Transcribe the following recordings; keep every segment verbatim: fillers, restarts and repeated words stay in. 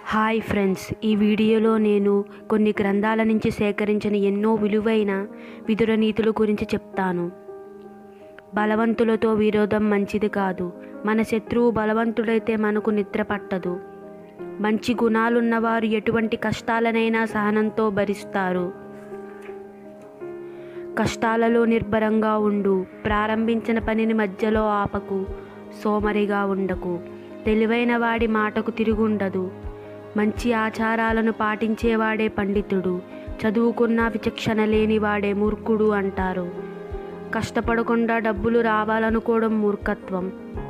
Hi friends, ఈ వీడియోలో నేను కొన్ని గ్రంథాల నుంచి సేకరించిన ఎన్నో విలువైన విదుర నీతుల గురించి చెప్తాను. బలవంతులతో విరోధం మంచిది కాదు. మన శత్రువు బలవంతుడైతే మనకు నిద్ర పట్టదు. మంచి గుణాలున్నవారు ఎటువంటి కష్టాలనైనా సహనంతో భరిస్తారు. కష్టాలలో నిర్భరంగా ఉండు. ప్రారంభించిన పనిని మధ్యలో ఆపకు. సోమరిగా ఉండకు. తెలివైన వాడి మాటకు తిరుగుండదు. మంచి ఆచారాలను పాటించేవాడే పండితుడు. చదువుకున్న విచక్షణ లేనివాడే మూర్ఖుడు అంటారు. కష్టపడకుండా డబ్బులు రావాలనుకోవడం మూర్ఖత్వం.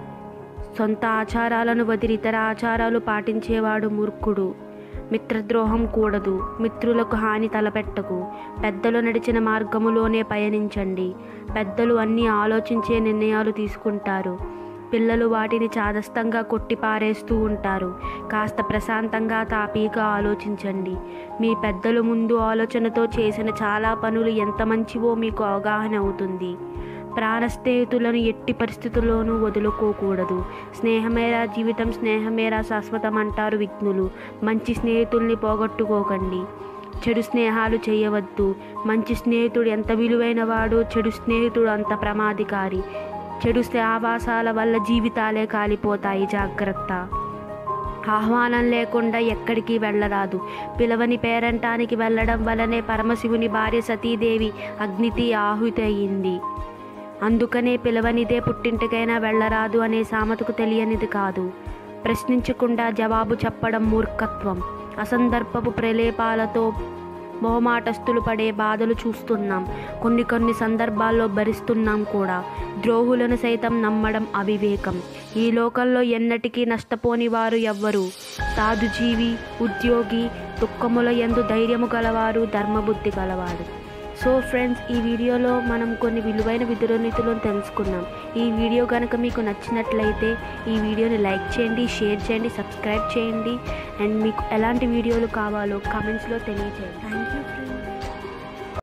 సొంత ఆచారాలను వదిలి ఇతర ఆచారాలు పాటించేవాడు మూర్ఖుడు. మిత్రద్రోహం కూడదు. మిత్రులకు హాని తలపెట్టకు. పెద్దలు నడిచిన మార్గములోనే పయనించండి. పెద్దలు అన్నీ ఆలోచించే నిర్ణయాలు తీసుకుంటారు. పిల్లలు వాటిని చాదస్తంగా కొట్టిపారేస్తూ ఉంటారు. కాస్త ప్రశాంతంగా తాపీగా ఆలోచించండి. మీ పెద్దలు ముందు ఆలోచనతో చేసిన చాలా పనులు ఎంత మంచివో మీకు అవగాహన అవుతుంది. ప్రాణ స్నేహితులను ఎట్టి పరిస్థితుల్లోనూ వదులుకోకూడదు. స్నేహమేరా జీవితం, స్నేహమేరా శాశ్వతం అంటారు విజ్ఞులు. మంచి స్నేహితుల్ని పోగొట్టుకోకండి. చెడు స్నేహాలు చేయవద్దు. మంచి స్నేహితుడు ఎంత విలువైన వాడో చెడు స్నేహితుడు అంత ప్రమాదకారి. చెడు సహవాసాల వల్ల జీవితాలే కాలిపోతాయి. జాగ్రత్త. ఆహ్వానం లేకుండా ఎక్కడికి వెళ్ళరాదు. పిలవని పేరంటానికి వెళ్ళడం వల్లనే పరమశివుని భార్య సతీదేవి అగ్నికి ఆహుతి అయింది. అందుకనే పిలవనిదే పుట్టింటికైనా వెళ్ళరాదు అనే సామెతకు తెలియనిది కాదు. ప్రశ్నించకుండా జవాబు చెప్పడం మూర్ఖత్వం. అసందర్భపు ప్రలేపాలతో మొహమాటస్తులు పడే బాధలు చూస్తున్నాం. కొన్ని కొన్ని సందర్భాల్లో భరిస్తున్నాం కూడా. ద్రోహులను సైతం నమ్మడం అవివేకం. ఈ లోకంలో ఎన్నటికీ నష్టపోని వారు ఎవ్వరు. సాధుజీవి, ఉద్యోగి, దుఃఖముల యందు ధైర్యము గలవారు, ధర్మబుద్ధి గలవారు. సో ఫ్రెండ్స్, ఈ వీడియోలో మనం కొన్ని విలువైన విదుర నీతులను తెలుసుకున్నాం. ఈ వీడియో కనుక మీకు నచ్చినట్లయితే ఈ వీడియోని లైక్ చేయండి, షేర్ చేయండి, సబ్స్క్రైబ్ చేయండి. అండ్ మీకు ఎలాంటి వీడియోలు కావాలో కామెంట్స్లో తెలియజేయండి. Thank you friends.